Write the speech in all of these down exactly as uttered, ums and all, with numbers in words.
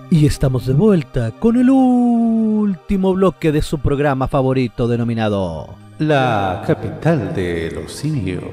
Y estamos de vuelta con el último bloque de su programa favorito denominado La capital de los simios.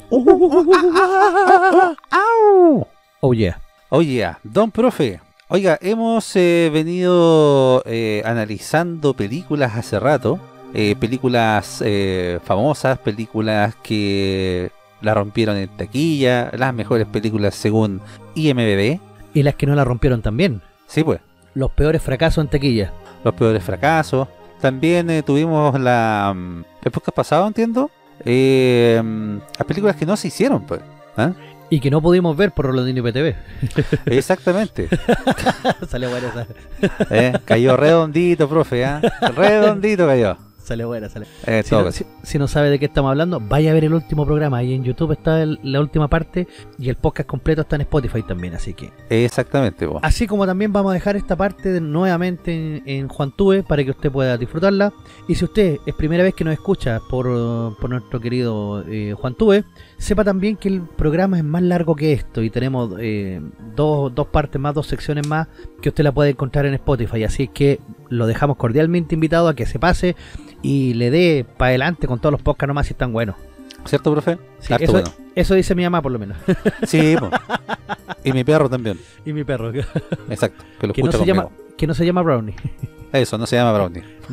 Oh yeah. Oye, don profe, oiga, hemos eh, venido eh, analizando películas hace rato, eh, películas eh, famosas, películas que la rompieron en taquilla, las mejores películas según I M D B. Y las que no la rompieron también. Sí, pues. Los peores fracasos en taquilla. Los peores fracasos. También eh, tuvimos la... Um, el podcast pasado, entiendo. Eh, um, las películas que no se hicieron, pues. ¿eh? Y que no pudimos ver por Rolandino y P T V. Exactamente. Salió buena esa. eh, cayó redondito, profe. ¿eh? Redondito cayó. Sale buena, sale. Eh, si, no, si, si no sabe de qué estamos hablando, vaya a ver el último programa. Ahí en YouTube está el, la última parte y el podcast completo está en Spotify también, así que... Exactamente. Vos. Así como también vamos a dejar esta parte de, nuevamente en, en JuanTube para que usted pueda disfrutarla. Y si usted es primera vez que nos escucha por, por nuestro querido eh, JuanTube, sepa también que el programa es más largo que esto y tenemos eh, dos, dos partes más, dos secciones más que usted la puede encontrar en Spotify. Así que lo dejamos cordialmente invitado a que se pase y le dé para adelante con todos los podcasts nomás si están buenos. ¿Cierto, profe? Sí, eso, bueno. Eso dice mi mamá por lo menos. Sí, po. Y mi perro también. Y mi perro. Exacto, que lo que escucha no se conmigo. llama, que no se llama Brownie. Eso, no se llama Brownie. No.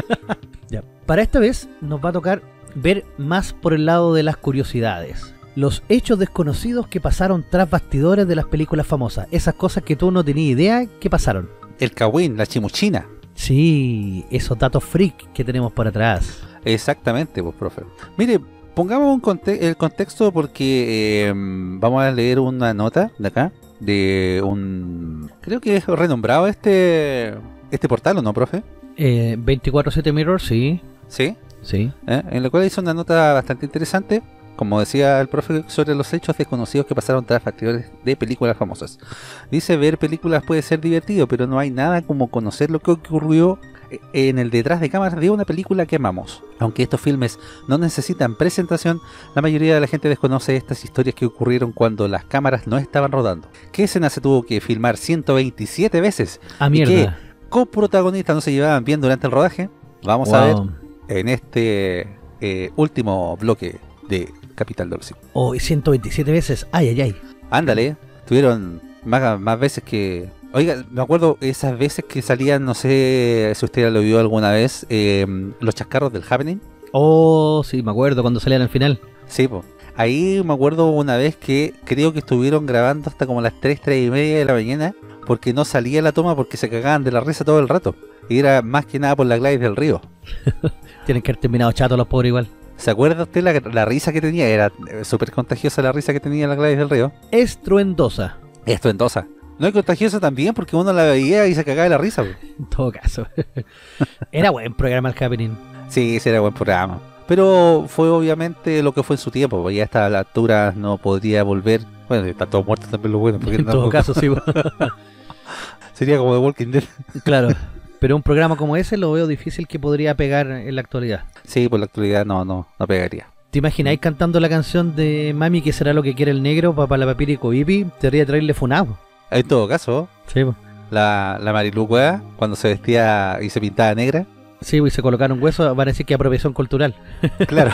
Ya. Para esta vez nos va a tocar ver más por el lado de las curiosidades. Los hechos desconocidos que pasaron tras bastidores de las películas famosas. Esas cosas que tú no tenías idea que pasaron. El cagüín, la chimuchina. Sí, esos datos freak que tenemos por atrás. Exactamente, pues, profe. Mire, pongamos un conte el contexto porque eh, vamos a leer una nota de acá, de un... Creo que es renombrado este este portal, ¿o no, profe? Eh, veinticuatro siete Mirror, sí. Sí. Sí. ¿Eh? En la cual hizo una nota bastante interesante, como decía el profe, sobre los hechos desconocidos que pasaron tras bastidores de películas famosas. Dice, ver películas puede ser divertido, pero no hay nada como conocer lo que ocurrió en el detrás de cámaras de una película que amamos. Aunque estos filmes no necesitan presentación, la mayoría de la gente desconoce estas historias que ocurrieron cuando las cámaras no estaban rodando. ¿Qué escena se tuvo que filmar ciento veintisiete veces? ¡Ah, mierda! ¿Y qué coprotagonistas no se llevaban bien durante el rodaje? Vamos wow. a ver en este eh, último bloque de Capital de los Simios. Oh, ciento veintisiete veces, ay, ay, ay. Ándale, tuvieron más, más veces que... Oiga, me acuerdo esas veces que salían, no sé si usted lo vio alguna vez, eh, los chascarros del Happening. Oh, sí, me acuerdo cuando salían al final. Sí, pues. Ahí me acuerdo una vez que creo que estuvieron grabando hasta como las tres, tres y media de la mañana, porque no salía la toma porque se cagaban de la risa todo el rato. Y era más que nada por la Gladys del Río. Tienen que haber terminado chatos los pobres igual. ¿Se acuerda usted la, la risa que tenía? Era súper contagiosa la risa que tenía la Gladys del Río. Estruendosa. Estruendosa. No es contagiosa también porque uno la veía y se cagaba de la risa. En todo caso. Era buen programa el Happening. Sí, sí era buen programa. Pero fue obviamente lo que fue en su tiempo. Ya a esta altura no podría volver. Bueno, están todos muertos también los buenos. En no, todo caso, sí. Sería como The Walking Dead. Claro. Pero un programa como ese lo veo difícil que podría pegar en la actualidad. Sí, por la actualidad no, no, no pegaría. ¿Te imagináis cantando la canción de Mami, que será lo que quiere el negro, papá la papiri coipi? Te debería traerle funado. En todo caso, sí, pues. la, la Marilu Cueva, cuando se vestía y se pintaba negra. Sí, pues, y se colocaron huesos, van a decir que apropiación cultural. Claro.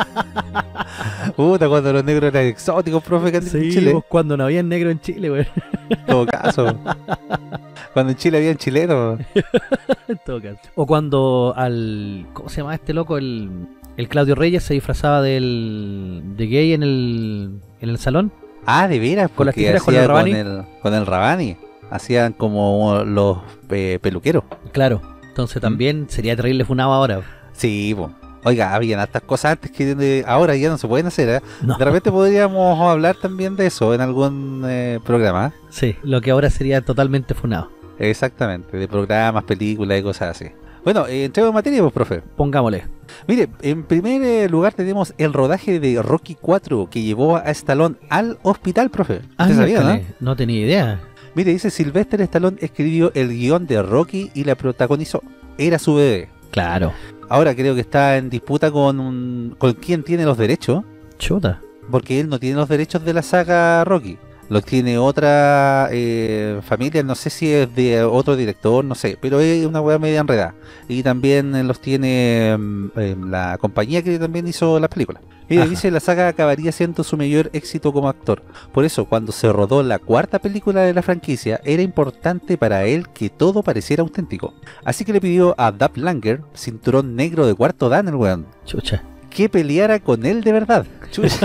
Puta, cuando los negros eran exóticos, profe, que sí, en Chile. Pues, cuando no había negro en Chile, güey. En todo caso. Cuando en Chile había chilenos. En todo caso. O cuando al... ¿Cómo se llama este loco? El, el Claudio Reyes se disfrazaba del de gay en el, en el salón. Ah, de veras, con las tijeras con el Rabani. Con el, con el Rabani. Hacían como los eh, peluqueros. Claro. Entonces también ¿Mm? sería terrible funado ahora. Sí, pues. Oiga, habían hartas cosas antes que de, ahora ya no se pueden hacer, ¿eh? No. De repente podríamos hablar también de eso en algún eh, programa. Sí, lo que ahora sería totalmente funado. Exactamente, de programas, películas y cosas así. Bueno, eh, entremos en materia, pues, profe. Pongámosle. Mire, en primer lugar tenemos el rodaje de Rocky cuatro que llevó a Stallone al hospital, profe. Ah, ¿Usted sabía, no? No tenía idea. Mire, dice Sylvester Stallone escribió el guión de Rocky y la protagonizó. Era su bebé. Claro. Ahora creo que está en disputa con un, con quién tiene los derechos. Chuta. Porque él no tiene los derechos de la saga Rocky. Los tiene otra eh, familia, no sé si es de otro director, no sé, pero es una weá media enredada. Y también eh, los tiene eh, la compañía que también hizo las películas. Y Ajá. dice la saga acabaría siendo su mayor éxito como actor. Por eso, cuando se rodó la cuarta película de la franquicia, era importante para él que todo pareciera auténtico. Así que le pidió a Dub Langer, cinturón negro de cuarto dan el weón, Chucha. que peleara con él de verdad. Chucha.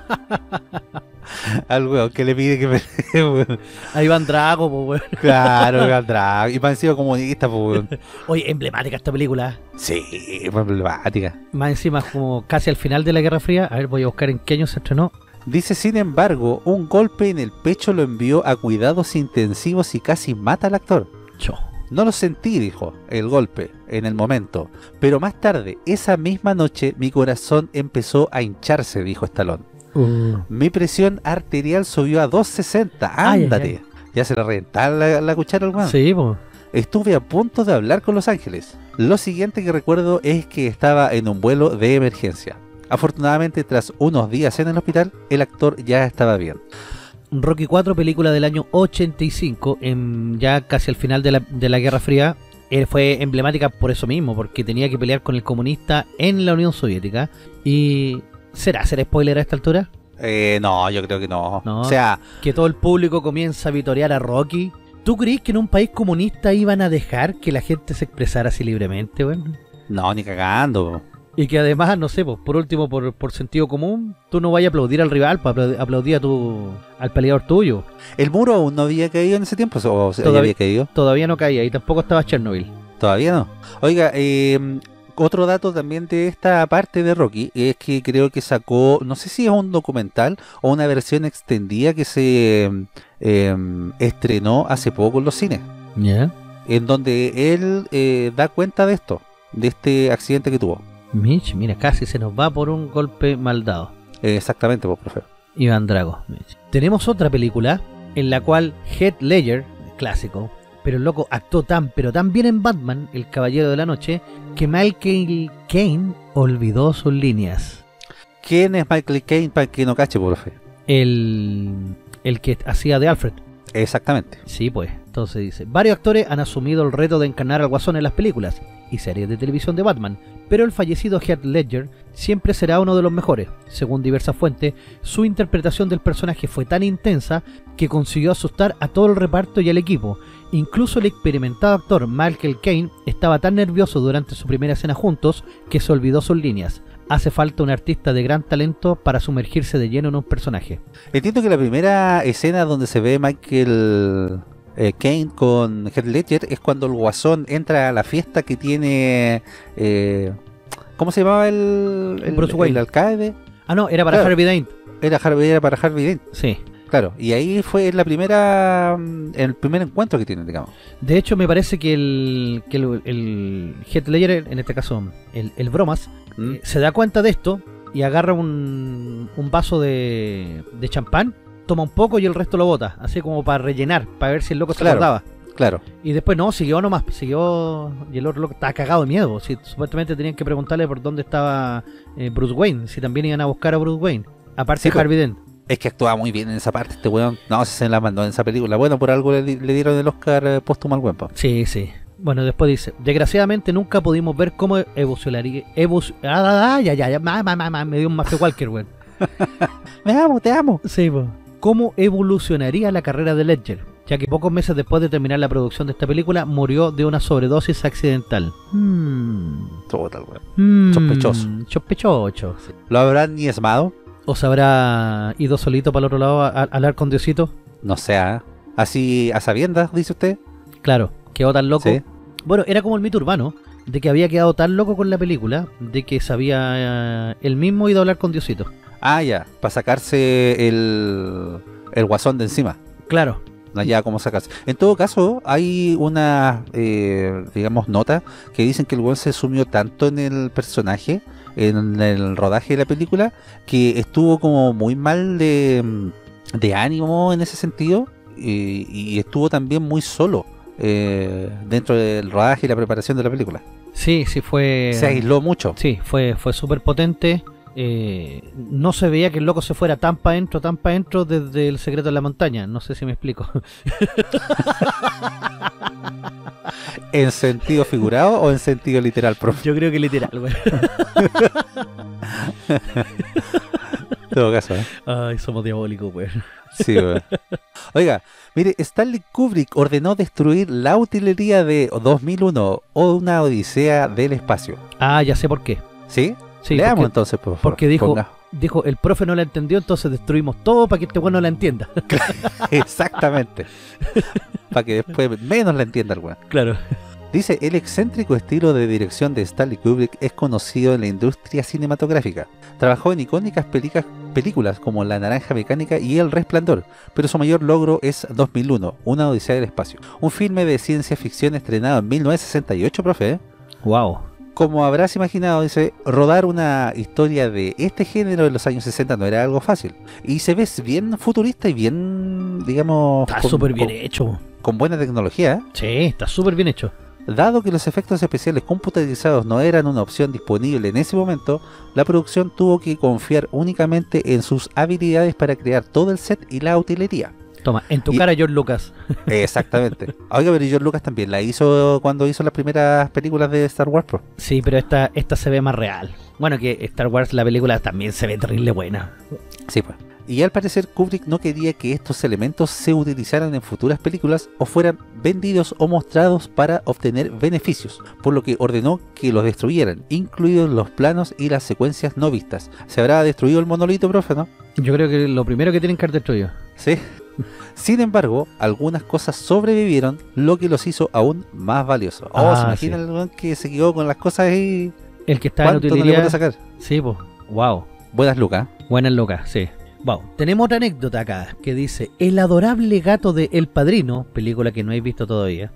Al weón que le pide que pelee, weón. Ahí van Drago, pues, weón. Claro, weón, Drago. Y para encima comunista, pues, weón. Oye, emblemática esta película. Sí, fue emblemática. Más encima, como casi al final de la Guerra Fría. A ver, voy a buscar en qué año se estrenó. Dice, sin embargo, un golpe en el pecho lo envió a cuidados intensivos y casi mata al actor. Cho. No lo sentí, dijo, el golpe, en el momento. Pero más tarde, esa misma noche, mi corazón empezó a hincharse, dijo Stallone. Uh. Mi presión arterial subió a doscientos sesenta. Ay, Ándate. ay, Ya se le reventaba la, la cuchara al weón. Sí, pues. Estuve a punto de hablar con Los Ángeles. Lo siguiente que recuerdo es que estaba en un vuelo de emergencia. Afortunadamente, tras unos días en el hospital, el actor ya estaba bien. Rocky cuatro, película del año ochenta y cinco, en, ya casi al final de la, de la Guerra Fría. Eh, fue emblemática por eso mismo, porque tenía que pelear con el comunista en la Unión Soviética. Y... ¿será hacer spoiler a esta altura? Eh, no, yo creo que no. No. O sea, Que todo el público comienza a vitorear a Rocky. ¿Tú crees que en un país comunista iban a dejar que la gente se expresara así libremente, weón? no, ni cagando. Y que además, no sé, pues, por último, por, por sentido común, tú no vayas a aplaudir al rival, pues aplaud- aplaudir a tu, al peleador tuyo. ¿El muro aún no había caído en ese tiempo? ¿O se- ya Todavía- había caído? Todavía no caía y tampoco estaba Chernobyl. Todavía no. Oiga, eh, otro dato también de esta parte de Rocky es que creo que sacó, no sé si es un documental o una versión extendida que se eh, estrenó hace poco en los cines, ¿Ya? en donde él eh, da cuenta de esto, de este accidente que tuvo. Mitch, mira, casi se nos va por un golpe mal dado. Eh, exactamente, pues, profe. Iván Drago. Mitch. Tenemos otra película en la cual Heath Ledger, clásico, pero el loco actuó tan, pero tan bien en Batman, el Caballero de la Noche, que Michael Caine olvidó sus líneas. ¿Quién es Michael Caine para que no cache, profe? El, el que hacía de Alfred. Exactamente. Sí, pues. Entonces dice, varios actores han asumido el reto de encarnar al Guasón en las películas y series de televisión de Batman, pero el fallecido Heath Ledger siempre será uno de los mejores. Según diversas fuentes, su interpretación del personaje fue tan intensa que consiguió asustar a todo el reparto y al equipo. Incluso el experimentado actor Michael Caine estaba tan nervioso durante su primera escena juntos que se olvidó sus líneas. Hace falta un artista de gran talento para sumergirse de lleno en un personaje. Entiendo que la primera escena donde se ve Michael eh, Caine con Heath Ledger es cuando el Guasón entra a la fiesta que tiene... Eh, ¿cómo se llamaba el, el, Bruce Wayne. el alcalde? Ah, no, era para Claro. Harvey Dent. Era, Harvey, era para Harvey Dent, Sí. claro. Y ahí fue la primera, mm, el primer encuentro que tienen, digamos. De hecho, me parece que el, que el, el Heath Ledger, en este caso el, el Bromas, ¿Mm? eh, se da cuenta de esto y agarra un, un vaso de, de champán, toma un poco y el resto lo bota, así como para rellenar, para ver si el loco se Claro. acordaba. Claro. Y después no, siguió nomás, siguió y el otro loco estaba cagado de miedo. Si, supuestamente tenían que preguntarle por dónde estaba eh, Bruce Wayne, si también iban a buscar a Bruce Wayne, aparte Sí, de pues. Harvey Dent. Es que actuaba muy bien en esa parte este weón. No, se la mandó en esa película. Bueno, por algo le, di- le dieron el Oscar eh, póstumo al weón, po. Sí, sí. Bueno, después dice, desgraciadamente nunca pudimos ver cómo evolucionaría... Evus, ah, ah, ya, ya, ya, ma, ma, ma, ma, me dio un Mafia Walker, weón. Me amo, te amo. Sí, po. ¿Cómo evolucionaría la carrera de Ledger? Ya que pocos meses después de terminar la producción de esta película, murió de una sobredosis accidental. Hmm. Puta, el weón. Hmm. Sospechoso. Sospechoso. Sí. ¿Lo habrán niesmado? ¿O se habrá ido solito para el otro lado a, a hablar con Diosito? No sé, ¿eh? Así a sabiendas, dice usted. Claro, quedó tan loco. Sí. Bueno, era como el mito urbano, de que había quedado tan loco con la película, de que sabía eh, él mismo ido a hablar con Diosito. Ah, ya, para sacarse el, el guasón de encima. Claro. No, ya, cómo sacarse. En todo caso, hay una, eh, digamos, nota que dicen que el weón se sumió tanto en el personaje, en el rodaje de la película, que estuvo como muy mal de, de ánimo en ese sentido, y, y estuvo también muy solo eh, dentro del rodaje y la preparación de la película. Sí, sí fue... Se aisló mucho. Sí, fue, fue súper potente. eh, no se veía que el loco se fuera tan para adentro, tan para adentro desde El secreto de la montaña. No sé si me explico. ¿En sentido figurado o en sentido literal, profe? Yo creo que literal, güey. En todo caso, ¿eh? Ay, somos diabólicos, güey. Sí, güey. Oiga, mire, Stanley Kubrick ordenó destruir la utilería de dos mil uno o Una odisea del espacio. Ah, ya sé por qué. ¿Sí? Sí, Leamos porque, entonces, por favor. porque dijo, Ponga. dijo, el profe no la entendió, entonces destruimos todo para que este güey no la entienda. Exactamente. Para que después menos la entienda el güey. Claro. Dice, el excéntrico estilo de dirección de Stanley Kubrick es conocido en la industria cinematográfica. Trabajó en icónicas pelica- películas como La Naranja Mecánica y El Resplandor, pero su mayor logro es dos mil uno, Una odisea del espacio. Un filme de ciencia ficción estrenado en mil novecientos sesenta y ocho, profe. ¿eh? Wow. Como habrás imaginado, dice, rodar una historia de este género en los años sesenta no era algo fácil. Y se ve bien futurista y bien, digamos... Está con- súper bien con- hecho. Con buena tecnología, ¿eh? Sí, está súper bien hecho. Dado que los efectos especiales computarizados no eran una opción disponible en ese momento, la producción tuvo que confiar únicamente en sus habilidades para crear todo el set y la utilería. Toma, en tu Y- cara George Lucas. Exactamente. Oiga, pero George Lucas también la hizo cuando hizo las primeras películas de Star Wars, Pro. Sí, pero esta, esta se ve más real. Bueno, que Star Wars, la película, también se ve terrible buena. Sí, pues. Y al parecer Kubrick no quería que estos elementos se utilizaran en futuras películas o fueran vendidos o mostrados para obtener beneficios, por lo que ordenó que los destruyeran, incluidos los planos y las secuencias no vistas. ¿Se habrá destruido el monolito, profe, no? Yo creo que lo primero que tienen que haber destruido. Sí. Sin embargo, algunas cosas sobrevivieron, lo que los hizo aún más valiosos. Oh, Ah, ¿se imagina sí. el weón que se quedó con las cosas y El que está en cuánto no le utilidad. puede sacar? Sí, pues. Wow. Buenas lucas. Buenas locas, sí. Wow. Tenemos otra anécdota acá que dice: el adorable gato de El Padrino, película que no he visto todavía,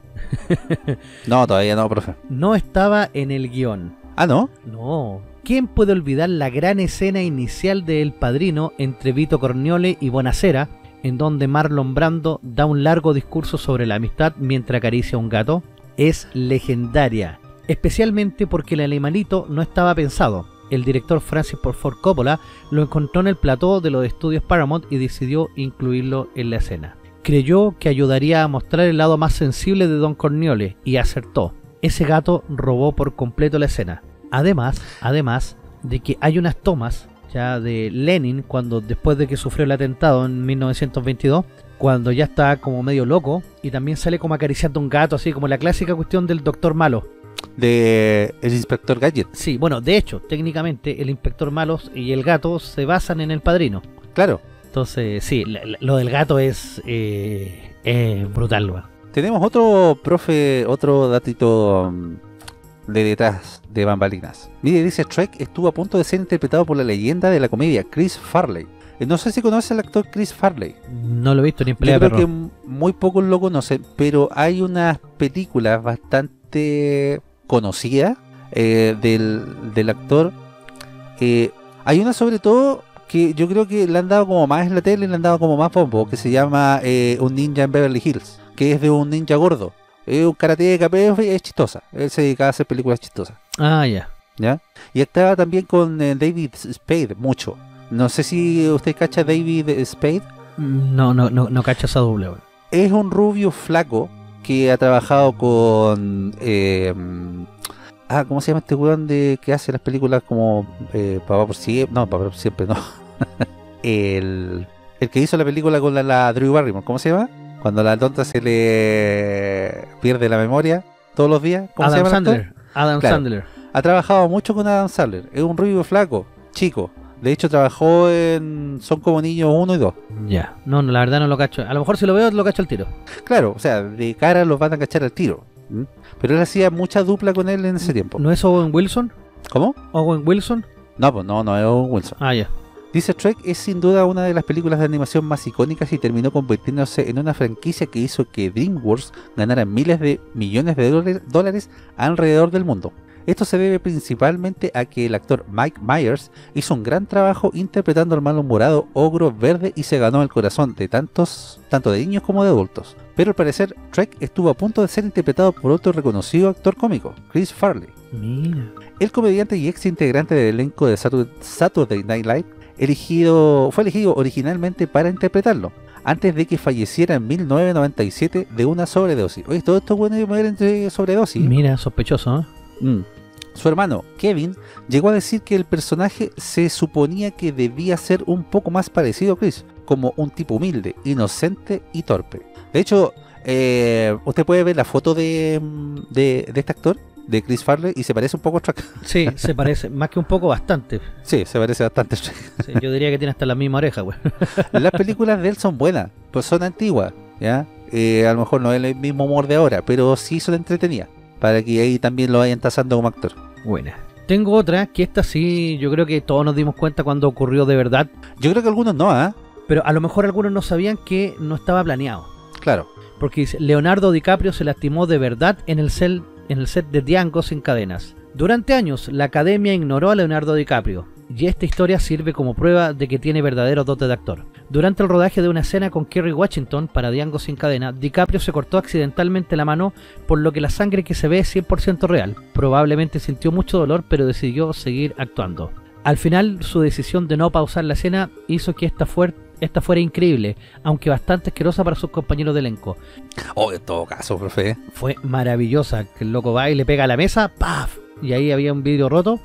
No, todavía no, profe. no estaba en el guión. Ah, ¿no? No. ¿Quién puede olvidar la gran escena inicial de El Padrino entre Vito Corleone y Bonacera, en donde Marlon Brando da un largo discurso sobre la amistad mientras acaricia a un gato? Es legendaria, especialmente porque el animalito no estaba pensado. El director Francis Ford Coppola lo encontró en el plató de los estudios Paramount y decidió incluirlo en la escena. Creyó que ayudaría a mostrar el lado más sensible de Don Corleone y acertó. Ese gato robó por completo la escena. Además, además de que hay unas tomas ya de Lenin cuando después de que sufrió el atentado en mil novecientos veintidós, cuando ya está como medio loco y también sale como acariciando un gato, así como la clásica cuestión del doctor malo. De el inspector Gadget. Sí, bueno, de hecho, técnicamente el inspector malo y el gato se basan en El Padrino. Claro. Entonces, sí, la- la- lo del gato es eh, eh, brutal, weón. Tenemos otro, profe, otro datito um, de detrás de bambalinas. Mire, dice, Shrek estuvo a punto de ser interpretado por la leyenda de la comedia, Chris Farley. Eh, No sé si conoce al actor Chris Farley. No lo he visto ni en Yo pelea de creo perro. que m- muy pocos lo conocen, pero hay unas películas bastante conocidas eh, del, del actor. Eh, hay una sobre todo que yo creo que le han dado como más en la tele, le han dado como más bombo, que se llama eh, Un ninja en Beverly Hills, que es de un ninja gordo. Es un karate de capeo, es chistosa. Él se dedicaba a hacer películas chistosas, Ah, ya. ¿ya? Y estaba también con eh, David Spade, mucho. No sé si usted cacha a David Spade. No, no, no, no cacho esa doble, weón. Es un rubio flaco que ha trabajado con... eh, ah, ¿cómo se llama este weón de que hace las películas como eh, Papá por siempre? No, Papá por siempre no. el, el que hizo la película con la, la Drew Barrymore, ¿cómo se llama? Cuando a la tonta se le pierde la memoria todos los días. ¿Cómo se Adam llama el actor? Sandler. Adam Claro. Sandler. Ha trabajado mucho con Adam Sandler. Es un rubio flaco, chico. De hecho trabajó en Son como niños uno y dos. Ya. No, no, la verdad no lo cacho. A lo mejor si lo veo, lo cacho al tiro. Claro, o sea, de cara los van a cachar al tiro. ¿Mm? Pero él hacía mucha dupla con él en ese tiempo. ¿No es Owen Wilson? ¿Cómo? ¿Owen Wilson? No, pues no, no es Owen Wilson. Ah, ya. Dice, Shrek es sin duda una de las películas de animación más icónicas y terminó convirtiéndose en una franquicia que hizo que DreamWorks ganara miles de millones de dólares- dólares alrededor del mundo. Esto se debe principalmente a que el actor Mike Myers hizo un gran trabajo interpretando al malhumorado ogro verde y se ganó el corazón de tantos, tanto de niños como de adultos. Pero al parecer, Shrek estuvo a punto de ser interpretado por otro reconocido actor cómico, Chris Farley. Mira. El comediante y ex integrante del elenco de Saturday Night Live elegido, fue elegido originalmente para interpretarlo, antes de que falleciera en mil novecientos noventa y siete de una sobredosis. Oye, todo esto bueno de mueren de sobredosis. Mira, sospechoso, ¿eh? Mm. Su hermano, Kevin, llegó a decir que el personaje se suponía que debía ser un poco más parecido a Chris, como un tipo humilde, inocente y torpe. De hecho, eh, usted puede ver la foto de, de, de este actor, de Chris Farley, y se parece un poco a Shrek. Sí, se parece, más que un poco, bastante. Sí, se parece bastante a Shrek. Sí, yo diría que tiene hasta la misma oreja, güey. Las películas de él son buenas, pues son antiguas, ¿ya? Eh, a lo mejor no es el mismo humor de ahora, pero sí son entretenidas, para que ahí también lo vayan tasando como actor. Buena. Tengo otra, que esta sí, yo creo que todos nos dimos cuenta cuando ocurrió de verdad. Yo creo que algunos no, ¿ah? ¿eh? Pero a lo mejor algunos no sabían que no estaba planeado. Claro. Porque dice, Leonardo DiCaprio se lastimó de verdad en el, cel, en el set de Django sin cadenas. Durante años, la academia ignoró a Leonardo DiCaprio, y esta historia sirve como prueba de que tiene verdadero dote de actor. Durante el rodaje de una escena con Kerry Washington para Django sin cadena, DiCaprio se cortó accidentalmente la mano, por lo que la sangre que se ve es cien por ciento real. Probablemente sintió mucho dolor, pero decidió seguir actuando. Al final, su decisión de no pausar la escena hizo que esta, fuer esta fuera increíble, aunque bastante asquerosa para sus compañeros de elenco. Oh, en todo caso, profe. Fue maravillosa, que el loco va y le pega a la mesa, ¡paf! Y ahí había un vidrio roto.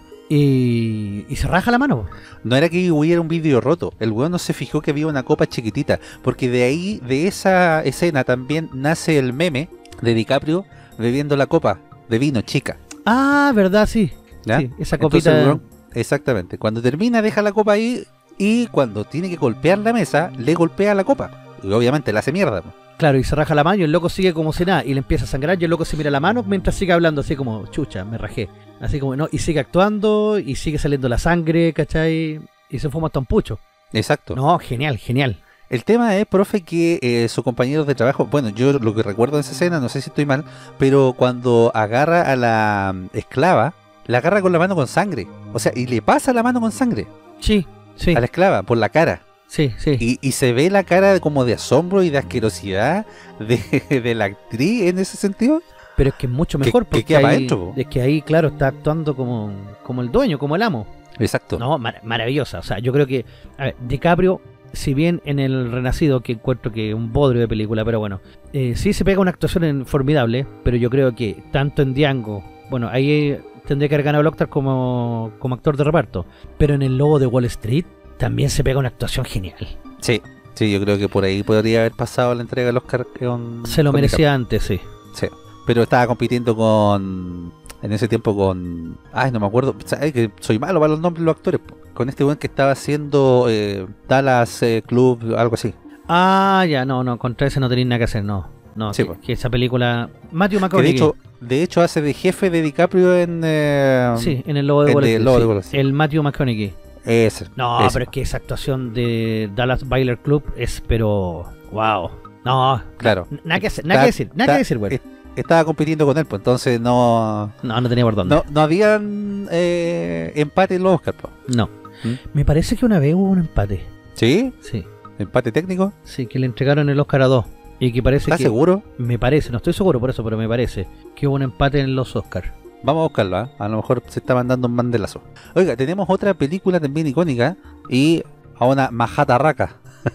Y, y se raja la mano. No era que hubiera un vidrio roto, el weón no se fijó que había una copa chiquitita, porque de ahí, de esa escena también nace el meme de DiCaprio bebiendo la copa de vino chica. Ah, verdad, sí. ¿Ya? Sí, esa copita. Entonces, weón, exactamente, cuando termina deja la copa ahí y cuando tiene que golpear la mesa, le golpea la copa. Y obviamente la hace mierda. Claro, y se raja la mano y el loco sigue como si nada, y le empieza a sangrar y el loco se mira la mano mientras sigue hablando así como, chucha, me rajé. Así como, no, y sigue actuando, y sigue saliendo la sangre, ¿cachai? Y se fuma hasta un pucho. Exacto. No, genial, genial. El tema es, profe, que eh, sus compañeros de trabajo, bueno, yo lo que recuerdo de esa escena, no sé si estoy mal, pero cuando agarra a la esclava, la agarra con la mano con sangre. O sea, y le pasa la mano con sangre. Sí, sí. A la esclava, por la cara. Sí, sí. Y, y se ve la cara como de asombro y de asquerosidad de, de la actriz en ese sentido. Pero es que es mucho mejor que, porque que queda ahí, adentro, es que ahí, claro, está actuando como, como el dueño, como el amo. Exacto. No, mar maravillosa. O sea, yo creo que, a ver, DiCaprio, si bien en El Renacido, que encuentro que es un bodrio de película, pero bueno, eh, sí se pega una actuación en, formidable, pero yo creo que tanto en Django, bueno, ahí tendría que haber ganado el Oscar como, como actor de reparto, pero en El Lobo de Wall Street también se pega una actuación genial. Sí, sí, yo creo que por ahí podría haber pasado la entrega del Oscar con... Se lo con merecía antes, sí. Sí, pero estaba compitiendo con... En ese tiempo con... Ay, no me acuerdo. ¿Sabes que soy malo para los nombres de los actores? Con este buen que estaba haciendo eh, Dallas eh, Club, algo así. Ah, ya, no, no, contra ese no tenéis nada que hacer, no. No, sí, que, pues. que esa película... Matthew Que McConaughey. de hecho, de hecho hace de jefe de DiCaprio en... Eh, sí, en El Lobo de en Wall de Street. Lobo de Sí, Wall Street. el Matthew McConaughey. Ese. No, ese. pero es que esa actuación de Dallas Buyers Club es, pero... Wow. No, Claro. nada que hacer, nada que decir, nada que decir, güey. Estaba compitiendo con él, pues entonces no... No, no tenía por dónde. No, no habían eh, empate en los Oscars, pues. No. ¿Mm? Me parece que una vez hubo un empate. ¿Sí? Sí. ¿Empate técnico? Sí, que le entregaron el Oscar a dos. Y que parece ¿Estás que... seguro? Me parece, no estoy seguro por eso, pero me parece que hubo un empate en los Oscars. Vamos a buscarlo, ¿eh? A lo mejor se está mandando un mandelazo. Oiga, tenemos otra película también icónica y a una majatarraca.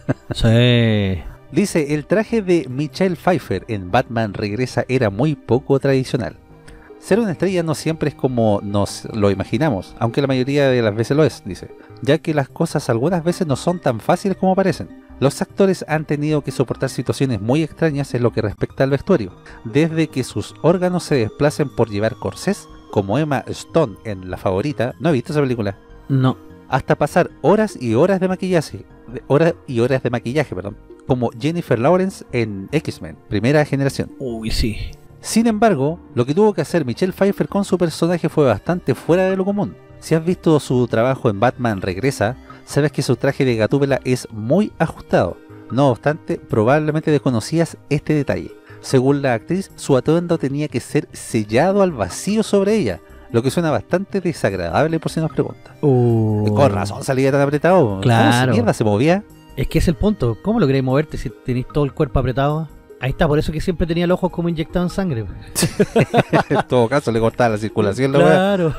Sí. Dice, el traje de Michelle Pfeiffer en Batman Regresa era muy poco tradicional. Ser una estrella no siempre es como nos lo imaginamos, aunque la mayoría de las veces lo es, dice, ya que las cosas algunas veces no son tan fáciles como parecen. Los actores han tenido que soportar situaciones muy extrañas en lo que respecta al vestuario, desde que sus órganos se desplacen por llevar corsés, como Emma Stone en La Favorita, ¿no he visto esa película? No. Hasta pasar horas y horas de maquillaje, de horas y horas de maquillaje, perdón, como Jennifer Lawrence en X-Men, primera generación. Uy, sí. Sin embargo, lo que tuvo que hacer Michelle Pfeiffer con su personaje fue bastante fuera de lo común. Si has visto su trabajo en Batman Regresa, sabes que su traje de Gatúbela es muy ajustado. No obstante, probablemente desconocías este detalle. Según la actriz, su atuendo tenía que ser sellado al vacío sobre ella, lo que suena bastante desagradable por si nos preguntan. Uh, Con razón salía tan apretado. Claro. ¿Cómo se mierda se movía? Es que es el punto. ¿Cómo lo queréis moverte si tenéis todo el cuerpo apretado? Ahí está, por eso que siempre tenía el ojo como inyectado en sangre. En todo caso le cortaba la circulación la weá. Claro.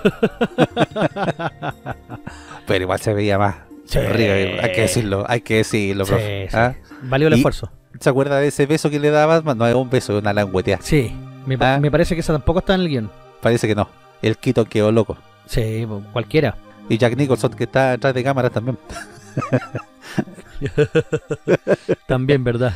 Pero igual se veía más. Sí. Horrible, hay que decirlo, hay que decirlo, Sí, profe. sí. ¿Ah? Valió el Y- esfuerzo. ¿Se acuerda de ese beso que le dabas? No es un beso, es una languetea. Sí. Me, pa- Ah. me parece que esa tampoco está en el guión. Parece que no. El Keaton quedó loco. Sí, po, cualquiera. Y Jack Nicholson, que está atrás de cámaras también. También, ¿verdad?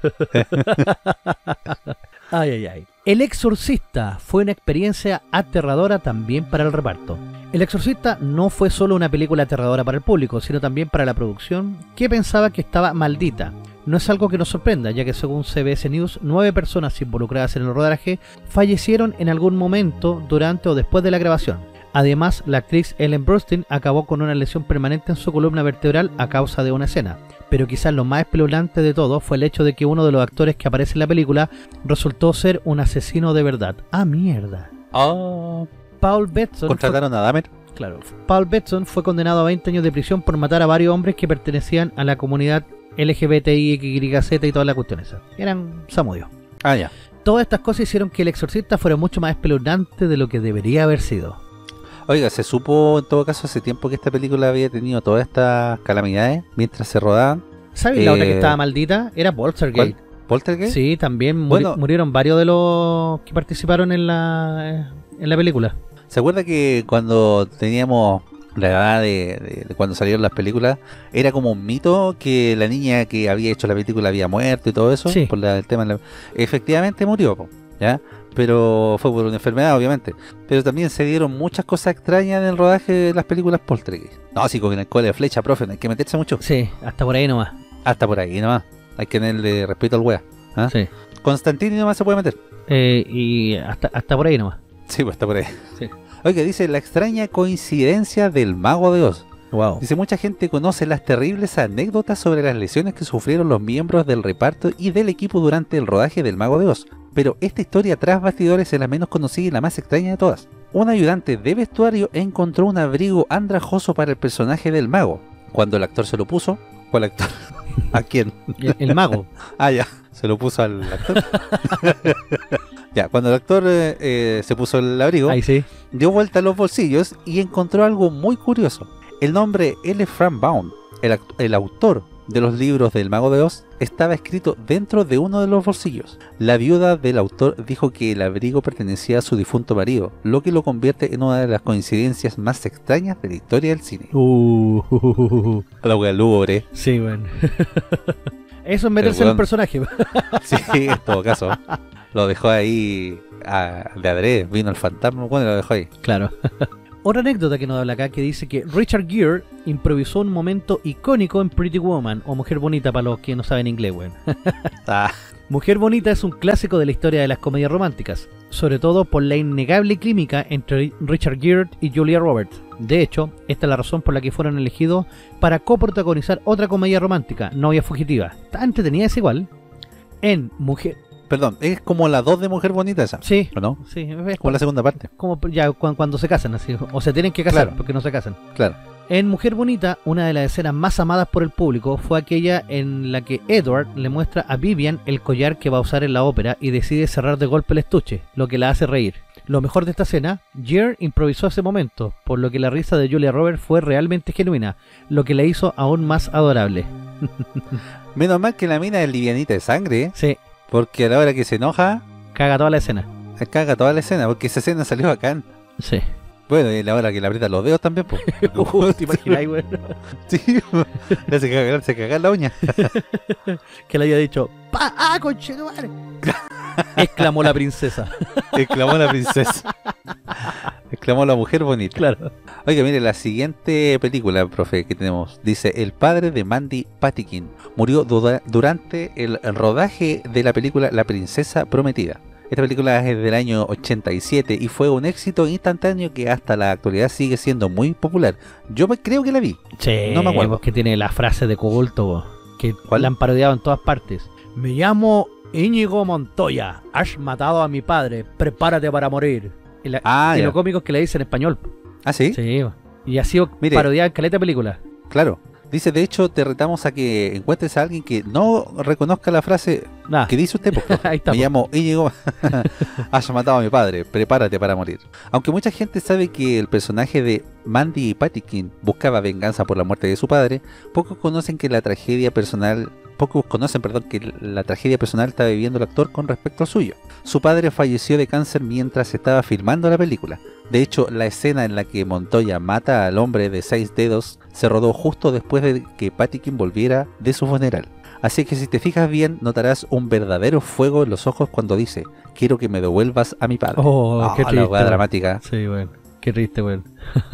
Ay, ay, ay. El Exorcista fue una experiencia aterradora también para el reparto. El Exorcista no fue solo una película aterradora para el público, sino también para la producción, que pensaba que estaba maldita. No es algo que nos sorprenda, ya que según C B S News, nueve personas involucradas en el rodaje fallecieron en algún momento durante o después de la grabación. Además, la actriz Ellen Burstyn acabó con una lesión permanente en su columna vertebral a causa de una escena. Pero quizás lo más espeluznante de todo fue el hecho de que uno de los actores que aparece en la película resultó ser un asesino de verdad. ¡Ah, mierda! Oh, Paul Bettson contrataron a Dahmer. fue, claro, Paul Bettson fue condenado a veinte años de prisión por matar a varios hombres que pertenecían a la comunidad L G B T I X Y Z y todas las cuestiones esas. Eran samudios. Ah, ya. Todas estas cosas hicieron que El Exorcista fuera mucho más espeluznante de lo que debería haber sido. Oiga, se supo en todo caso hace tiempo que esta película había tenido todas estas calamidades mientras se rodaban. ¿Sabes la otra que Eh, estaba maldita? Era Poltergeist. ¿Cuál? ¿Poltergeist? Sí, también muri- Bueno. murieron varios de los que participaron en la en la película. ¿Se acuerda que cuando teníamos la edad de, de- de cuando salieron las películas, era como un mito que la niña que había hecho la película había muerto y todo eso? Sí. Por la- el tema de la- efectivamente murió, po, ¿ya? Pero fue por una enfermedad, obviamente. Pero también se dieron muchas cosas extrañas en el rodaje de las películas Poltergeist. No, sí, con el cole de flecha, profe, no hay que meterse mucho. Sí, hasta por ahí nomás. Hasta por ahí nomás. Hay que tenerle respeto al wea. ¿Ah? Sí. Constantini nomás se puede meter. Eh, y hasta, hasta por ahí nomás. Sí, pues está por ahí. Sí. Oiga, dice la extraña coincidencia del Mago de Oz. Wow. Dice, mucha gente conoce las terribles anécdotas sobre las lesiones que sufrieron los miembros del reparto y del equipo durante el rodaje del Mago de Oz. Pero esta historia tras bastidores es la menos conocida y la más extraña de todas. Un ayudante de vestuario encontró un abrigo andrajoso para el personaje del mago. Cuando el actor se lo puso... ¿Cuál actor? ¿A quién? El, el mago. Ah, ya. Se lo puso al actor. Ya, cuando el actor eh, eh, se puso el abrigo, Ahí sí. dio vuelta a los bolsillos y encontró algo muy curioso. El nombre L. Frank Baum, el, act- el autor de los libros del Mago de Oz, estaba escrito dentro de uno de los bolsillos. La viuda del autor dijo que el abrigo pertenecía a su difunto marido, lo que lo convierte en una de las coincidencias más extrañas de la historia del cine. Uh, La wea lúgubre. sí, bueno. Eso es meterse El en el weón- personaje. Sí, en todo caso. Lo dejó ahí a- de adrede. Vino el fantasma, bueno, y lo dejó ahí. Claro. Otra anécdota que nos habla acá que dice que Richard Gere improvisó un momento icónico en Pretty Woman, o Mujer Bonita para los que no saben inglés, weón. Ah, Mujer Bonita es un clásico de la historia de las comedias románticas, sobre todo por la innegable química entre Richard Gere y Julia Roberts. De hecho, esta es la razón por la que fueron elegidos para coprotagonizar otra comedia romántica, Novia Fugitiva. Está entretenida, es igual. En Mujer... perdón, es como la dos de Mujer Bonita esa. Sí, ¿O no? sí, es Como la segunda parte. como ya cu- cuando se casan, así, o se tienen que casar Claro. porque no se casan. Claro. En Mujer Bonita, una de las escenas más amadas por el público fue aquella en la que Edward le muestra a Vivian el collar que va a usar en la ópera y decide cerrar de golpe el estuche, lo que la hace reír. Lo mejor de esta escena, Gere improvisó ese momento, por lo que la risa de Julia Roberts fue realmente genuina, lo que la hizo aún más adorable. Menos mal que la mina es livianita de sangre, ¿eh? Sí, Porque a la hora que se enoja, caga toda la escena. se caga toda la escena, porque esa escena salió bacán. Sí. Bueno, y a la hora que le aprieta los dedos también, pues. Uh, ¿te imaginas, güey? Sí, le hace cagar, se cagar la uña. Que le haya dicho, ¡Pa! ¡Ah, conchetumare! Exclamó la princesa. Exclamó la princesa. Exclamó la mujer bonita. Claro. Oiga, mire, la siguiente película, profe, que tenemos, dice, el padre de Mandy Patinkin murió duda- durante el rodaje de la película La Princesa Prometida. Esta película es del año ochenta y siete y fue un éxito instantáneo que hasta la actualidad sigue siendo muy popular. Yo me- creo que la vi. Sí, No me acuerdo. que tiene la frase de culto, bo, que ¿Cuál? la han parodiado en todas partes. Me llamo Íñigo Montoya. Has matado a mi padre. Prepárate para morir. Y, la, Ah, y ya. lo cómico es que le dice en español. ¿Ah, sí? Sí, po. Y ha sido Mire. parodiada en caleta de película. Claro. Dice, de hecho, te retamos a que encuentres a alguien que no reconozca la frase Nah. que dice usted, por favor. Ahí está, Me po. llamo Íñigo, has matado a mi padre, prepárate para morir. Aunque mucha gente sabe que el personaje de Mandy Patinkin buscaba venganza por la muerte de su padre, pocos conocen que la tragedia personal, pocos conocen, perdón, que la tragedia personal está viviendo el actor con respecto al suyo. Su padre falleció de cáncer mientras estaba filmando la película. De hecho, la escena en la que Montoya mata al hombre de seis dedos se rodó justo después de que Patinkin volviera de su funeral. Así que si te fijas bien, notarás un verdadero fuego en los ojos cuando dice, quiero que me devuelvas a mi padre. Oh, Ah, qué la triste. hueá weón. dramática. Sí, weón. Qué triste, weón.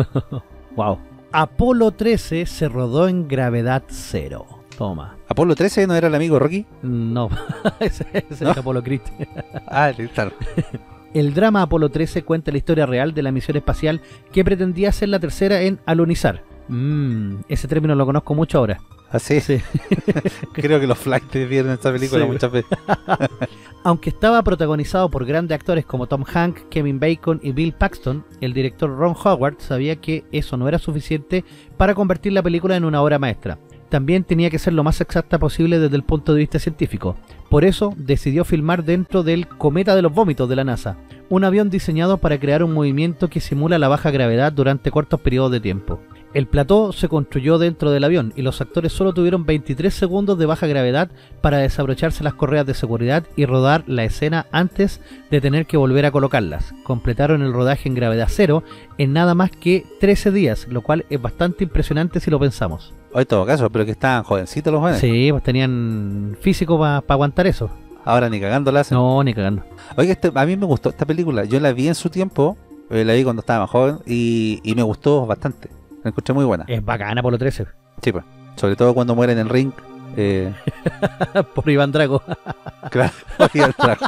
Wow. Apolo trece se rodó en gravedad cero. Toma. ¿Apolo trece no era el amigo Rocky? No, ese, ese ¿No? es Apolo Creed. Ah, claro. El drama Apolo trece cuenta la historia real de la misión espacial que pretendía ser la tercera en alunizar. Mmm, ese término lo conozco mucho ahora. Así. Sí. Creo que los flights vieron esta película Sí. muchas veces. Aunque estaba protagonizado por grandes actores como Tom Hanks, Kevin Bacon y Bill Paxton, el director Ron Howard sabía que eso no era suficiente para convertir la película en una obra maestra. También tenía que ser lo más exacta posible desde el punto de vista científico. Por eso decidió filmar dentro del Cometa de los Vómitos de la NASA, un avión diseñado para crear un movimiento que simula la baja gravedad durante cortos periodos de tiempo. El plató se construyó dentro del avión y los actores solo tuvieron veintitrés segundos de baja gravedad para desabrocharse las correas de seguridad y rodar la escena antes de tener que volver a colocarlas. Completaron el rodaje en gravedad cero en nada más que trece días, lo cual es bastante impresionante si lo pensamos. O en todo caso, pero que estaban jovencitos los jóvenes. Sí, pues tenían físico para pa aguantar eso. Ahora ni cagando la hacen. No, ni cagando. Oiga, este, a mí me gustó esta película. Yo la vi en su tiempo, eh, la vi cuando estaba más joven y, y me gustó bastante. La encontré muy buena. Es bacana por lo trece. Sí, pues. Sobre todo cuando muere en el ring. Eh, Por Iván Drago. claro. Oiga, el trago.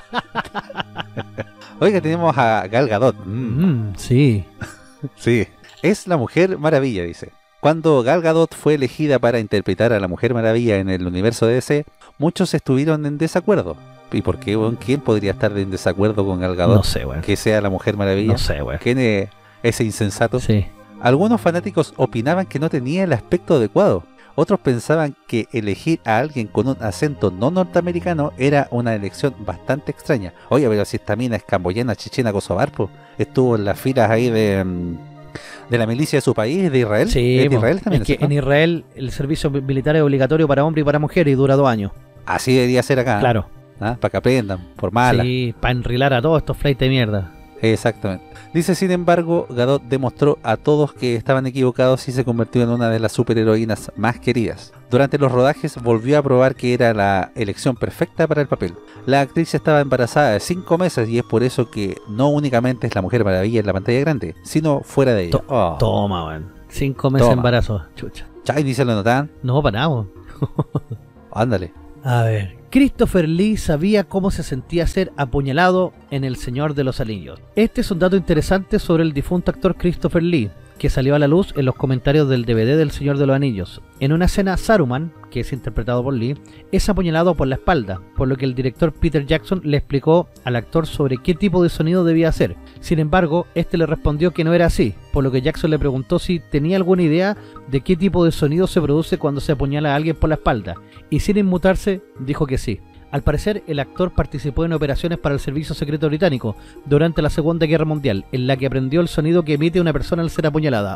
Oiga, tenemos a Gal Gadot. Mm, Mm, sí. sí. Es la Mujer Maravilla, dice. Cuando Gal Gadot fue elegida para interpretar a la Mujer Maravilla en el universo de D C, muchos estuvieron en desacuerdo. ¿Y por qué? Bueno, ¿quién podría estar en desacuerdo con Gal Gadot? No sé, weón. Que sea la Mujer Maravilla. No sé, weón. ¿Quién es ese insensato? Sí. Algunos fanáticos opinaban que no tenía el aspecto adecuado. Otros pensaban que elegir a alguien con un acento no norteamericano era una elección bastante extraña. Oye, pero si esta mina es camboyana, chechena, kosovar, po, estuvo en las filas ahí de, mm, de la milicia de su país, de Israel. Sí, ¿Es de po. Israel también? Es que ¿no? en Israel el servicio militar es obligatorio para hombres y para mujeres y dura dos años. Así debería ser acá. Claro. ¿Ah? Para que aprendan, por mala. Sí, para enrilar a todos estos flights de mierda. Exactamente. Dice, sin embargo, Gadot demostró a todos que estaban equivocados y se convirtió en una de las superheroínas más queridas. Durante los rodajes volvió a probar que era la elección perfecta para el papel. La actriz estaba embarazada de cinco meses y es por eso que no únicamente es la Mujer Maravilla en la pantalla grande, sino fuera de ella. To- Oh. Toma, weón. Cinco meses de Toma. embarazo. Chucha. Chay, dice lo notan. No, paramos. Ándale. A ver. Christopher Lee sabía cómo se sentía ser apuñalado en El Señor de los Anillos. Este es un dato interesante sobre el difunto actor Christopher Lee, que salió a la luz en los comentarios del D V D del Señor de los Anillos. En una escena, Saruman, que es interpretado por Lee, es apuñalado por la espalda, por lo que el director Peter Jackson le explicó al actor sobre qué tipo de sonido debía hacer. Sin embargo, este le respondió que no era así, por lo que Jackson le preguntó si tenía alguna idea de qué tipo de sonido se produce cuando se apuñala a alguien por la espalda, y sin inmutarse, dijo que sí. Al parecer, el actor participó en operaciones para el Servicio Secreto Británico durante la Segunda Guerra Mundial, en la que aprendió el sonido que emite una persona al ser apuñalada.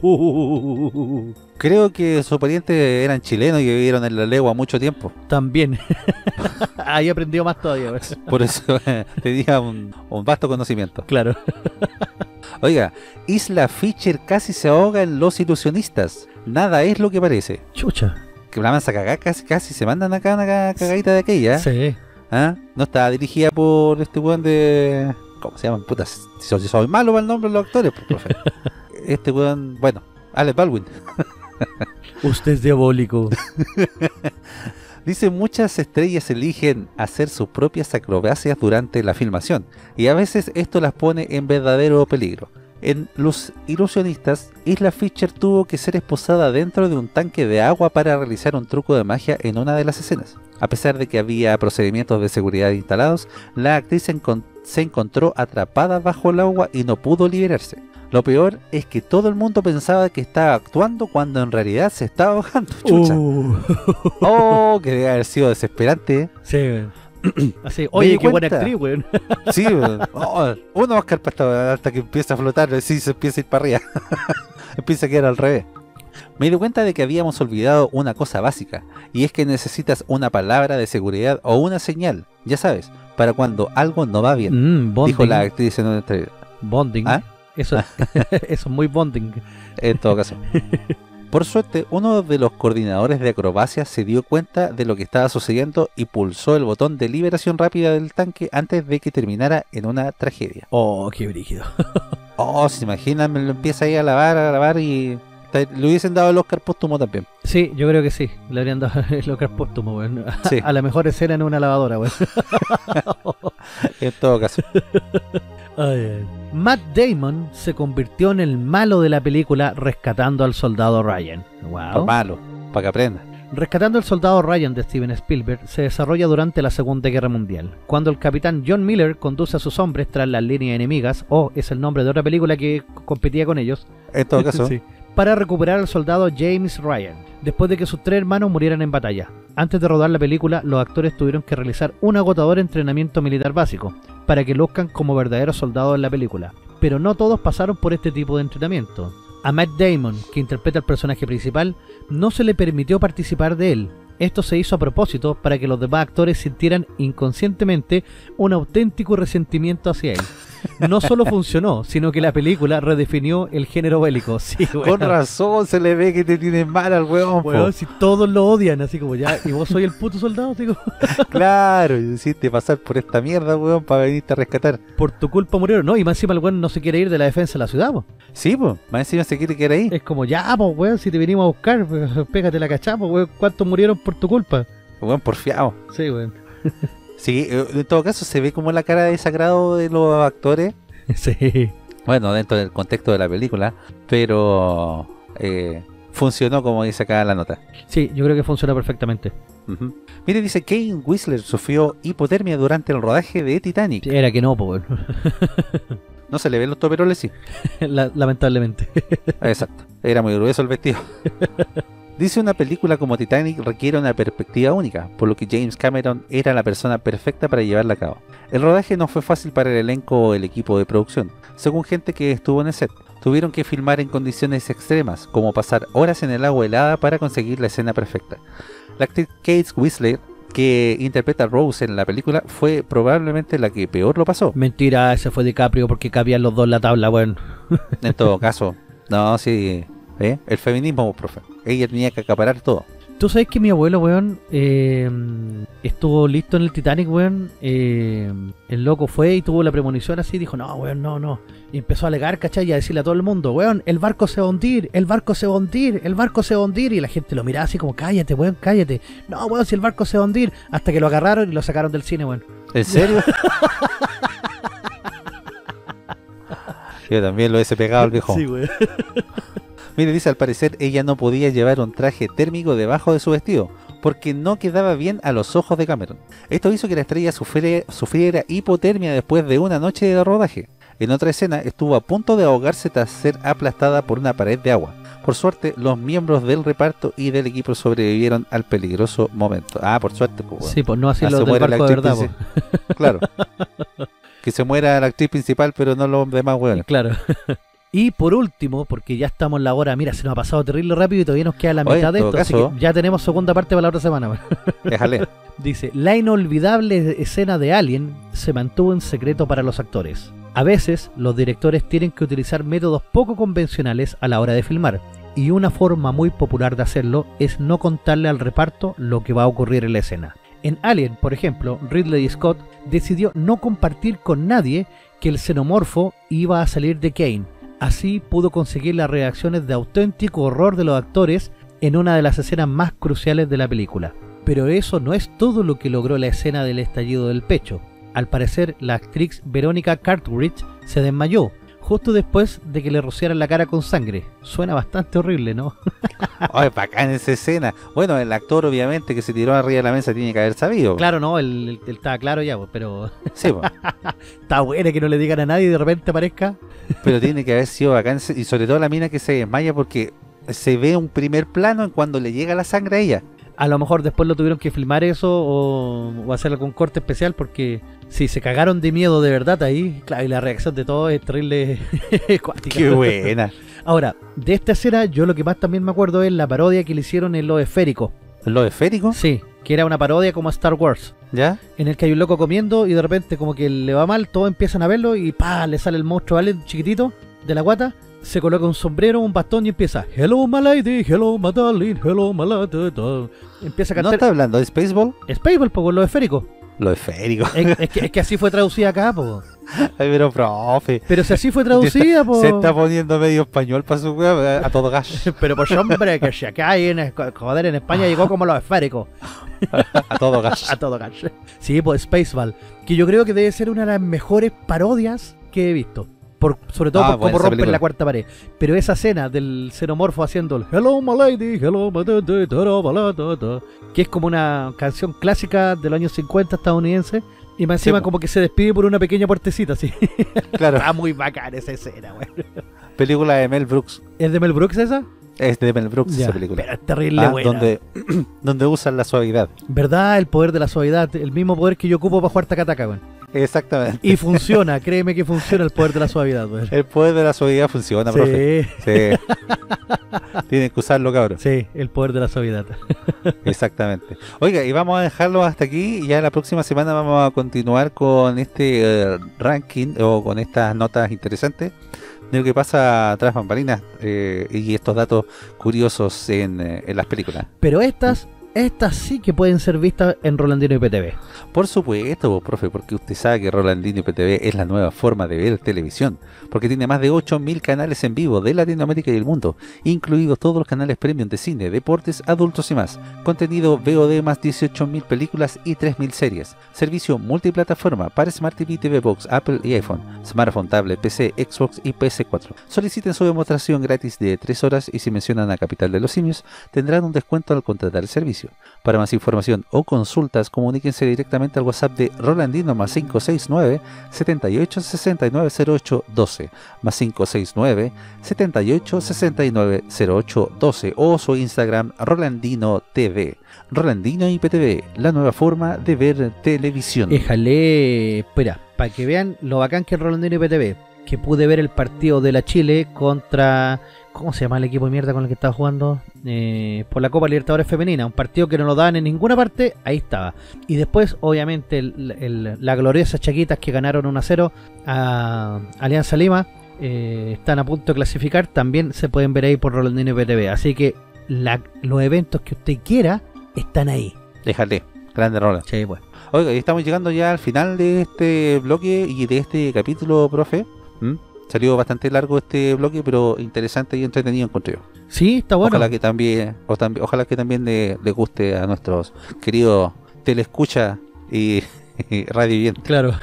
Creo que sus parientes eran chilenos y vivieron en la legua mucho tiempo. También. Ahí aprendió más todavía. Por eso tenía un, un vasto conocimiento. Claro. Oiga, Isla Fisher casi se ahoga en Los Ilusionistas. Nada es lo que parece. Chucha. Que la mansa cagada casi, casi se mandan acá una ca- cagadita de aquella. Sí. ¿Ah? No está dirigida por este weón de... ¿Cómo se llaman? Puta, si soy, si soy malo para el nombre de los actores, pues, profe. Este weón, bueno, Alec Baldwin. Usted es diabólico. Dice, muchas estrellas eligen hacer sus propias acrobacias durante la filmación y a veces esto las pone en verdadero peligro. En Los Ilusionistas, Isla Fisher tuvo que ser esposada dentro de un tanque de agua para realizar un truco de magia en una de las escenas. A pesar de que había procedimientos de seguridad instalados, la actriz encon- se encontró atrapada bajo el agua y no pudo liberarse. Lo peor es que todo el mundo pensaba que estaba actuando cuando en realidad se estaba ahogando. Chucha. Uh. Oh, que debe haber sido desesperante. Sí, weón. Así, oye, qué buena actriz, weón. Sí, oh, uno va a escapar hasta, hasta que empieza a flotar, así se empieza a ir para arriba. Empieza a quedar al revés. Me di cuenta de que habíamos olvidado una cosa básica, y es que necesitas una palabra de seguridad o una señal, ya sabes, para cuando algo no va bien, Mm, bonding. dijo la actriz en una entrevista. Bonding. ¿Ah? Eso, eso es muy bonding. En todo caso. Por suerte, uno de los coordinadores de acrobacia se dio cuenta de lo que estaba sucediendo y pulsó el botón de liberación rápida del tanque antes de que terminara en una tragedia. Oh, qué brígido. Oh, se imaginan, me lo empieza ahí a lavar, a lavar y le hubiesen dado el Oscar póstumo también. Sí, yo creo que sí. Le habrían dado el Oscar póstumo, weón. Sí. A la mejor escena en una lavadora, weón. En todo caso. Ay, ay. Matt Damon se convirtió en el malo de la película rescatando al soldado Ryan. Wow. Por malo, para que aprenda. Rescatando al soldado Ryan de Steven Spielberg se desarrolla durante la Segunda Guerra Mundial, cuando el capitán John Miller conduce a sus hombres tras las líneas enemigas, o es el nombre de otra película que competía con ellos, En todo caso. sí, para recuperar al soldado James Ryan, después de que sus tres hermanos murieran en batalla. Antes de rodar la película, los actores tuvieron que realizar un agotador entrenamiento militar básico, para que luzcan como verdaderos soldados en la película. Pero no todos pasaron por este tipo de entrenamiento. A Matt Damon, que interpreta al personaje principal, no se le permitió participar de él. Esto se hizo a propósito para que los demás actores sintieran inconscientemente un auténtico resentimiento hacia él. No solo funcionó, sino que la película redefinió el género bélico. Sí, Con weón. razón se le ve que te tienen mal al weón, po. Weón, si todos lo odian, así como ya, y vos soy el puto soldado, digo, Claro, y hiciste pasar por esta mierda, weón, para venirte a rescatar. por tu culpa murieron, ¿no? Y más encima el weón no se quiere ir de la defensa de la ciudad, po. Sí, pues, más encima se quiere quedar ahí. Es como, ya, pues, weón, si te venimos a buscar, pues, pégate la cachapa, weón, ¿cuántos murieron por tu culpa? Weón, porfiado. Sí, weón. Sí, eh, en todo caso se ve como la cara de desagrado de los actores. Sí. Bueno, dentro del contexto de la película, pero eh, funcionó como dice acá la nota. Sí, yo creo que funciona perfectamente. Uh-huh. Mire, dice Kane Whistler sufrió hipotermia durante el rodaje de Titanic. Era que no, pues, weón. No se le ven los toperoles, sí. La- lamentablemente. Exacto, era muy grueso el vestido. Dice, una película como Titanic requiere una perspectiva única, por lo que James Cameron era la persona perfecta para llevarla a cabo. El rodaje no fue fácil para el elenco o el equipo de producción, según gente que estuvo en el set. Tuvieron que filmar en condiciones extremas, como pasar horas en el agua helada para conseguir la escena perfecta. La actriz Kate Winslet, que interpreta a Rose en la película, fue probablemente la que peor lo pasó. Mentira, ese fue DiCaprio porque cabían los dos en la tabla, weón. En todo caso, no, sí, ¿eh? El feminismo, profe. Ella tenía que acaparar todo. Tú sabes que mi abuelo, weón, eh, estuvo listo en el Titanic, weón. Eh, el loco fue y tuvo la premonición así, dijo, no, weón, no, no. Y empezó a alegar, ¿cachai? Y a decirle a todo el mundo, weón, el barco se va a hundir, el barco se va a hundir, el barco se va a hundir. Y la gente lo miraba así como, cállate, weón, cállate. No, weón, si el barco se va a hundir. Hasta que lo agarraron y lo sacaron del cine, weón. ¿En serio? Yo también lo hubiese pegado al viejo. Sí, weón. Mire, dice, al parecer ella no podía llevar un traje térmico debajo de su vestido, porque no quedaba bien a los ojos de Cameron. Esto hizo que la estrella sufriera, sufriera hipotermia después de una noche de rodaje. En otra escena estuvo a punto de ahogarse tras ser aplastada por una pared de agua. Por suerte, los miembros del reparto y del equipo sobrevivieron al peligroso momento. Ah, por suerte, pues, bueno. Sí, pues no así Ah, los se del muere la barco de actriz verdad, princi- pues. Claro. Que se muera la actriz principal, pero no los demás hueones. Claro. Y por último, porque ya estamos en la hora, mira, se nos ha pasado terrible rápido y todavía nos queda la Oye, mitad en de todo esto, así caso- que ya tenemos segunda parte para la otra semana, weón. Déjale. Dice, la inolvidable escena de Alien se mantuvo en secreto para los actores. A veces, los directores tienen que utilizar métodos poco convencionales a la hora de filmar, y una forma muy popular de hacerlo es no contarle al reparto lo que va a ocurrir en la escena. En Alien, por ejemplo, Ridley Scott decidió no compartir con nadie que el xenomorfo iba a salir de Kane. Así pudo conseguir las reacciones de auténtico horror de los actores en una de las escenas más cruciales de la película. Pero eso no es todo lo que logró la escena del estallido del pecho. Al parecer, la actriz Veronica Cartwright se desmayó justo después de que le rociaran la cara con sangre. Suena bastante horrible, ¿no? Ay, bacán esa escena. Bueno, el actor obviamente que se tiró arriba de la mesa tiene que haber sabido. Claro, no, él, él estaba claro ya, pues, pero Sí, pues. está buena que no le digan a nadie y de repente aparezca. Pero tiene que haber sido bacán. Y sobre todo la mina que se desmaya porque se ve un primer plano en cuando le llega la sangre a ella. A lo mejor después lo tuvieron que filmar eso o, o hacer algún corte especial porque si se cagaron de miedo de verdad ahí, claro, y la reacción de todos es terrible cuática. Qué buena. Ahora, de esta escena yo lo que más también me acuerdo es la parodia que le hicieron en Los Esféricos. ¿Lo esférico? Sí, que era una parodia como a Star Wars. ¿Ya? En el que hay un loco comiendo y de repente como que le va mal, todos empiezan a verlo y pa, le sale el monstruo alien chiquitito de la guata, se coloca un sombrero, un bastón y empieza Hello my lady, hello my darling, hello my lady. Empieza a ¿No cantar. está hablando de Spaceball? Spaceball, po, con Los Esféricos. Lo esférico. Es, es, que, es que así fue traducida acá, po. Ay, pero profe. Pero si así fue traducida, po. Se está poniendo medio español para su wea a todo gas. Pero pues hombre, que si acá hay en, joder, en España llegó como Los Esféricos. A todo gas. A todo gas. Sí, pues Spaceball, que yo creo que debe ser una de las mejores parodias que he visto. Por, sobre todo Ah, por cómo buena esa rompen película. la cuarta pared. Pero esa escena del xenomorfo haciendo el Hello my lady, hello my lady, hello my lady, que es como una canción clásica de los años cincuenta estadounidense. Y más encima Sí, po. como que se despide por una pequeña puertecita así. Claro. Está muy bacana esa escena, güey. Película de Mel Brooks. ¿Es de Mel Brooks esa? Es de Mel Brooks Ya, esa película. pero es terrible Ah, buena. donde, donde usan la suavidad. ¿Verdad? El poder de la suavidad. El mismo poder que yo ocupo para jugar tacataca, güey. Exactamente. Y funciona, créeme que funciona el poder de la suavidad, güey. El poder de la suavidad funciona, profe. Sí, Sí. Tienen que usarlo, cabrón. sí, el poder de la suavidad. Exactamente. Oiga, y vamos a dejarlo hasta aquí. Y ya la próxima semana vamos a continuar con este eh, ranking o con estas notas interesantes de lo que pasa tras bambalinas eh, y estos datos curiosos en, eh, en las películas. Pero estas, estas sí que pueden ser vistas en Rolandino I P T V. Por supuesto, vos, profe, porque usted sabe que Rolandino I P T V es la nueva forma de ver televisión, porque tiene más de ocho mil canales en vivo de Latinoamérica y el mundo, incluidos todos los canales premium de cine, deportes, adultos y más, contenido V O D más dieciocho mil películas y tres mil series, servicio multiplataforma para Smart T V, T V Box, Apple y iPhone, smartphone, tablet, P C, Xbox y P S cuatro. Soliciten su demostración gratis de tres horas y si mencionan a Capital de los Simios, tendrán un descuento al contratar el servicio. Para más información o consultas, comuníquense directamente al WhatsApp de Rolandino más cinco seis nueve, setenta y ocho, sesenta y nueve, cero ocho, doce, más cinco seis nueve, setenta y ocho, sesenta y nueve, cero ocho, doce o su Instagram Rolandino T V. Rolandino I P T V, la nueva forma de ver televisión. Déjale, espera, para que vean lo bacán que es Rolandino I P T V, que pude ver el partido de la Chile contra, ¿cómo se llama el equipo de mierda con el que estaba jugando? Eh, por la Copa Libertadores Femenina, un partido que no lo daban en ninguna parte, ahí estaba. Y después, obviamente, el, el, la gloriosa Chaquitas que ganaron uno a cero a Alianza Lima, eh, están a punto de clasificar, también se pueden ver ahí por Rolandino I P T V. Así que la, los eventos que usted quiera están ahí. Déjale, grande Roland. Sí, pues. Oiga, y estamos llegando ya al final de este bloque y de este capítulo, profe. ¿Mm? Salió bastante largo este bloque, pero interesante y entretenido encontré yo. Sí, está bueno. Ojalá que también, o tam- ojalá que también le, le guste a nuestros queridos telescucha y, y radio oyentes. Claro.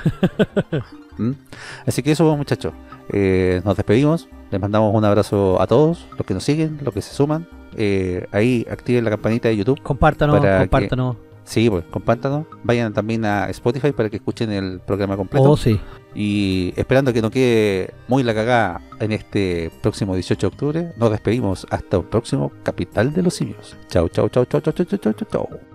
¿Mm? Así que eso, muchachos. Eh, nos despedimos. Les mandamos un abrazo a todos los que nos siguen, los que se suman. Eh, ahí activen la campanita de YouTube. Compártanos, Para que- compártanos. Sí, pues compártanos. Vayan también a Spotify para que escuchen el programa completo. Oh, sí. Y esperando que no quede muy la cagada en este próximo dieciocho de octubre, nos despedimos hasta un próximo Capital de los Simios. Chau, chau, chau, chau, chau, chau, chau, chau, chau.